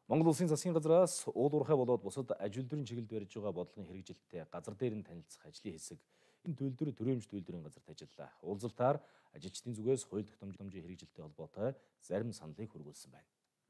Монгол Улсын засгийн газраас уул уурхай болоод бусад ажил төрийн чиглэлд барьж байгаа бодлогын хэрэгжилттэй газар дээр нь танилцах ажлын хэсэг энэ төлөвлөр төрөөмж төлөвлөрийн газарт ажиллалаа. Уулзалтаар ажилчдын зүгээс хууль тогтоомжийн хэрэгжилттэй холбоотой зарим саналыг хургуулсан байна.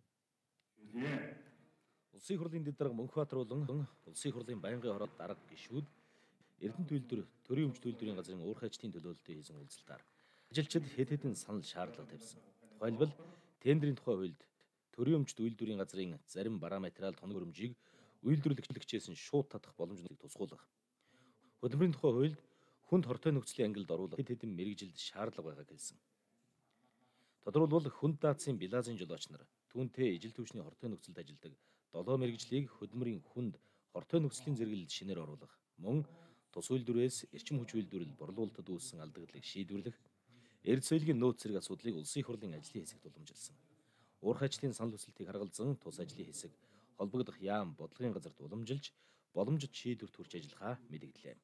Улсын хурлын дэд дарга Мөнхбаатар болон Улсын хурлын байнгын хороод дарга гишүүд Эрдэнэ төлөвлөр төрөөмж төлөвлөрийн газрын уурхайчдын төлөөлөлтөд хийсэн уулзалтаар ажилчид хэд хэдэн санал шаардлага тавьсан. Тухайлбал тендерийн тухай хуульд төрөөмжт үйлдвэрийн газрын зарим бараа материал тоног хөрөмжийг үйлдвэрлэгчээс нь шууд татах боломжийг тусгуулах. Хөдөлмөрийн тухай хуульд хүнд хортой нөхцөлийн ангилалд оруулах хэд хэдэн мэрэгжилд шаардлага байгааг хэлсэн. Тодорхойлбол хүнд даацын Билазын жолооч нар түүнтэй ижил төвчний хортой нөхцөлд ажилладаг 7 мэрэгжлийг хөдөлмөрийн хүнд хортой нөхцөлийн зэрэглэлд шинээр оруулах, мөн тус үйлдвэрээс эрчим хүч үйлдвэрлэл борлуулалтад үүссэн алдагдлыг шийдвэрлэх, эрдэс соёлын нөөц зэрэг асуудлыг улсын хурлын ажлын хэсэгт уламжилсан. Уурхайчдын санал хүсэлтийг харгалзан тус ажлын хэсэг холбогдох яам бодлогын газарт уламжилж боломжит шийдвэрт хүрч ажиллахаа мэдэгдлээ.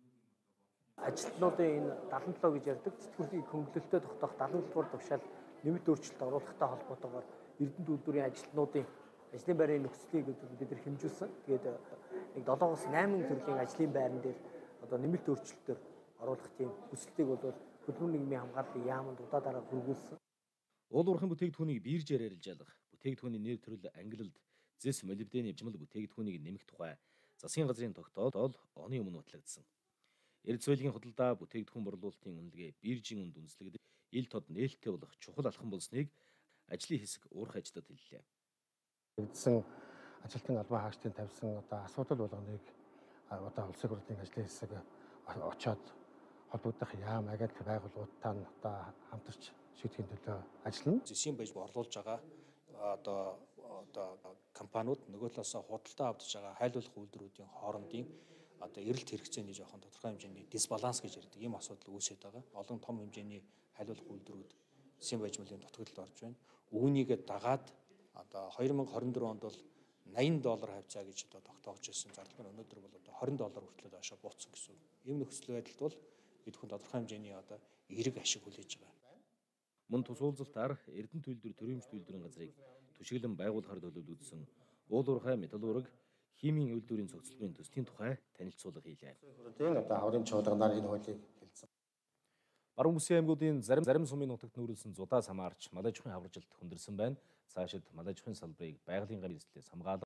Ажилтнуудын энэ 77 гэж ярьдаг цэцгүүрийн хөнгөлөлтөд тогтоох 77 дугаар тушаал нэмэлт өөрчлөлт оруулахтай холбоотойгоор Эрдэнэ төлөвлөрийн ажилтнуудын ажлын байрын нөхцөлийг бид нар хэмжүүлсэн. Тэгээд нэг 7-8 төрлийн ажлын байран дээр одоо нэмэлт өөрчлөлтөөр оруулах тийм хүсэлтийг бол хөдөлмөр нийгмийн хамгааллын яамд удаадараа хургуулсан. Уул уурхайн бүтээгдэхүүнийг биержээр арилжаалах, бүтээгдэхүүний нэр төрөл ангилалд зэс молибдены жимэл бүтээгдэхүүнийг нэмэх тухай засгийн газрын тогтоол оны өмнө батлагдсан. Эрдэс соёлын худалдаа бүтээгдэхүүн борлуулалтын үнэлгээ биржийн үнд үндэслэгдэж ил тод нээлттэй болох чухал алхам болсныг ажлын хэсэг уурхайчдад хэллээ. Нэгдсэн ажилтны албан хаагчдын тавьсан одоо асуудал болгоныг одоо улсын хурлын ажлын хэсэг очоод холбогдох яам агент байгууллагуудтай нь одоо хамтарч шийдэхин төлөө ажиллана. Зэсийн байж борлуулж байгаа одоо компаниуд нөгөө талаас худалдаа авдаж байгаа хайлуулах үйлдвэрүүдийн хоорондын одоо эрэлт хэрэгцээний жоохон тодорхой хэмжээний дисбаланс гэж ярьдаг ийм асуудал үүсэж байгаа. Олон том хэмжээний хайлуулах үйлдвэрүүд зэсийн баяжмалын дутагдлалд орж байна. Үүнийг дагаад одоо 2024 онд бол $80 хавцаа гэж одоо тогтоож ирсэн зардал нь өнөөдөр бол одоо $20 хүртэл доошо буцсан гэсэн. Ийм нөхцөл байдалд бол бид хүн тодорхой хэмжээний одоо эерэг ашиг хүлээж байгаа. Мөн тус уулзалтаар Эрдэнэ төлөвлөр төрөөмж төлөвлөрийн газрыг түшиглэн байгуулахаар төлөвлөсөн уул уурхай металлург химийн үйлдвэрийн цогцлборын төслийн тухай танилцуулга хийлээ. Одоо аврын чуулганаар энэ хуулийг хэлсэн. Баруун Бүсийн аймагуудын зарим сумын нутагт нүүрлсэн зудаас хамаарч малай чухын хаваржилт хүндэрсэн байна. Цаашид малай чухын салбарыг байгалийн гамь эзлэлээс хамгаалах